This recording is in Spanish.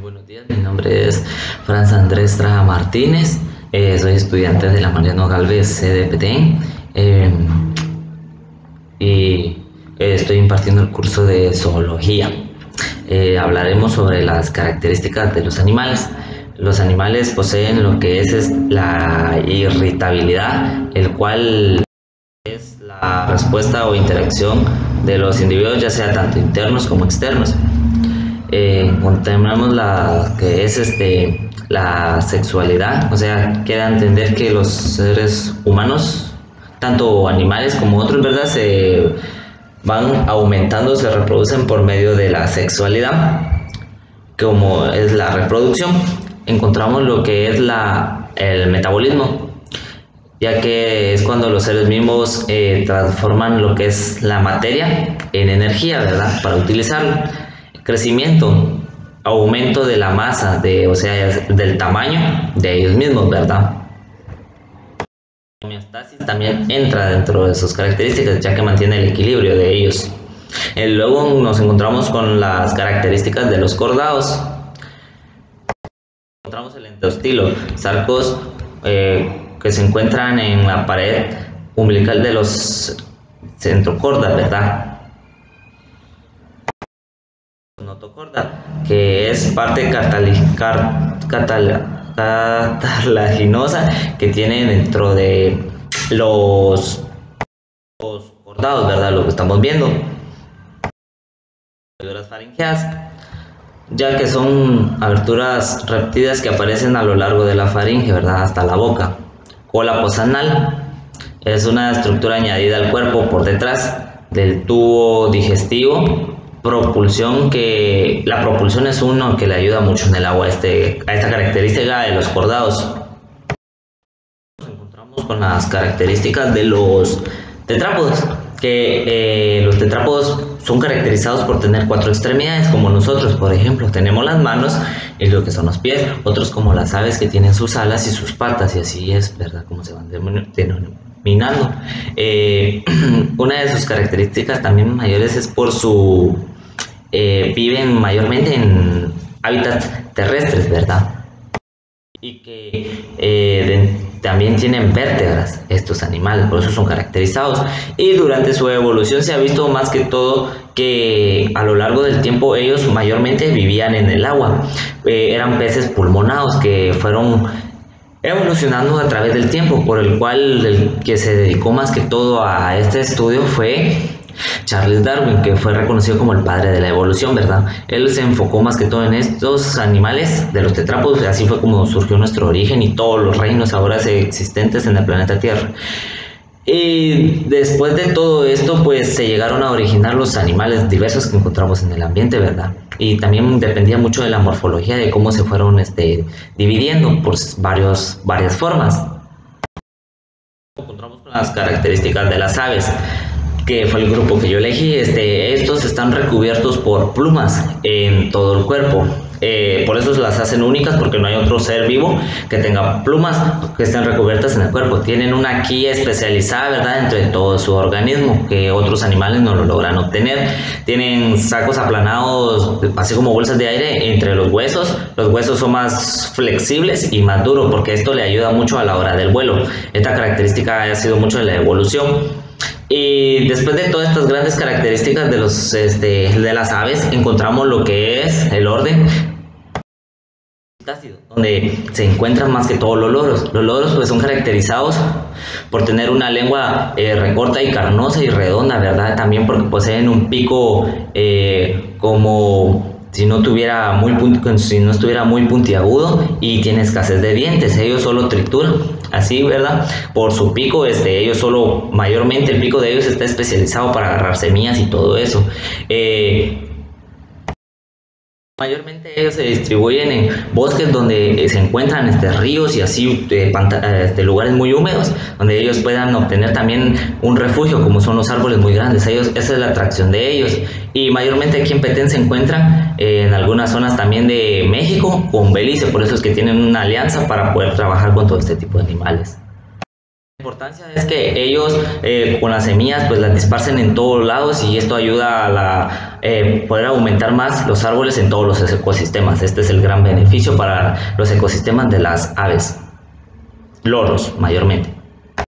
Buenos días, mi nombre es Franz Andrés Traja Martínez, soy estudiante de la Mariano Galvez CDPT y estoy impartiendo el curso de zoología. Hablaremos sobre las características de los animales. Los animales poseen lo que es la irritabilidad, el cual es la respuesta o interacción de los individuos, ya sea tanto internos como externos. Contemplamos la que es la sexualidad, o sea, queda entender que los seres humanos, tanto animales como otros, ¿verdad?, se van aumentando, se reproducen por medio de la sexualidad, como es la reproducción. Encontramos lo que es el metabolismo, ya que es cuando los seres vivos transforman lo que es la materia en energía, ¿verdad?, para utilizarlo. Crecimiento, aumento de la masa, o sea, del tamaño de ellos mismos, ¿verdad? La homeostasis también entra dentro de sus características, ya que mantiene el equilibrio de ellos. Luego nos encontramos con las características de los cordados. Encontramos el endostilo, sarcos que se encuentran en la pared umbilical de los centrocordas, ¿verdad? Notocorda, que es parte cartilaginosa que tiene dentro de los cordados, ¿verdad? Lo que estamos viendo. Aberturas faringeas, ya que son aberturas repetidas que aparecen a lo largo de la faringe, ¿verdad?, hasta la boca. Cola posanal es una estructura añadida al cuerpo por detrás del tubo digestivo. Propulsión, que la propulsión es uno que le ayuda mucho en el agua a esta característica de los cordados. Nos encontramos con las características de los tetrápodos, que los tetrápodos son caracterizados por tener 4 extremidades, como nosotros, por ejemplo, tenemos las manos y lo que son los pies, otros como las aves que tienen sus alas y sus patas, y así es, ¿verdad?, como se van denominando. Una de sus características también mayores es por viven mayormente en hábitats terrestres, ¿verdad?, y que también tienen vértebras estos animales, por eso son caracterizados. Y durante su evolución se ha visto más que todo que a lo largo del tiempo ellos mayormente vivían en el agua. Eran peces pulmonados que fueron evolucionando a través del tiempo, por el cual el que se dedicó más que todo a este estudio fue Charles Darwin, que fue reconocido como el padre de la evolución, ¿verdad? Él se enfocó más que todo en estos animales de los tetrápodos, así fue como surgió nuestro origen y todos los reinos ahora existentes en el planeta Tierra. Y después de todo esto, pues se llegaron a originar los animales diversos que encontramos en el ambiente, ¿verdad? Y también dependía mucho de la morfología, de cómo se fueron dividiendo por varias formas. Encontramos con las características de las aves, que fue el grupo que yo elegí. Estos están recubiertos por plumas en todo el cuerpo. Por eso las hacen únicas, porque no hay otro ser vivo que tenga plumas que estén recubiertas en el cuerpo. Tienen una quilla especializada, ¿verdad?, dentro de todo su organismo, que otros animales no lo logran obtener. Tienen sacos aplanados, así como bolsas de aire, entre los huesos. Los huesos son más flexibles y más duros, porque esto le ayuda mucho a la hora del vuelo. Esta característica ha sido mucho de la evolución. Y después de todas estas grandes características de las aves, encontramos lo que es el orden donde se encuentran más que todo los loros. Los loros pues son caracterizados por tener una lengua recorta y carnosa y redonda, ¿verdad? También porque poseen un pico como si no estuviera muy puntiagudo, y tiene escasez de dientes. Ellos solo trituran, así, ¿verdad? Por su pico, mayormente el pico de ellos está especializado para agarrar semillas y todo eso. Mayormente ellos se distribuyen en bosques donde se encuentran ríos y así lugares muy húmedos, donde ellos puedan obtener también un refugio, como son los árboles muy grandes. Esa es la atracción de ellos. Y mayormente aquí en Petén se encuentran en algunas zonas también de México con Belice, por eso es que tienen una alianza para poder trabajar con todo este tipo de animales. La importancia es que ellos con las semillas pues las dispersen en todos lados y esto ayuda a poder aumentar más los árboles en todos los ecosistemas. Este es el gran beneficio para los ecosistemas de las aves, loros mayormente.